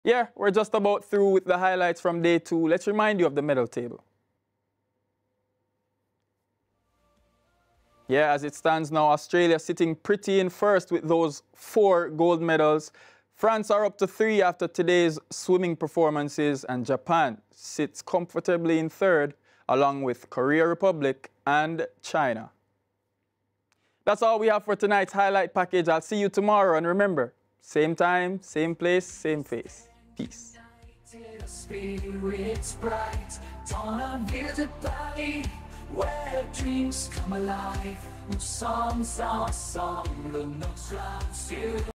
Yeah, we're just about through with the highlights from day 2. Let's remind you of the medal table. Yeah, as it stands now, Australia sitting pretty in first with those 4 gold medals. France are up to 3 after today's swimming performances, and Japan sits comfortably in third, along with Korea Republic and China. That's all we have for tonight's highlight package. I'll see you tomorrow, and remember, same time, same place, same face. Peace. Where dreams come alive, songs are song, the notes you.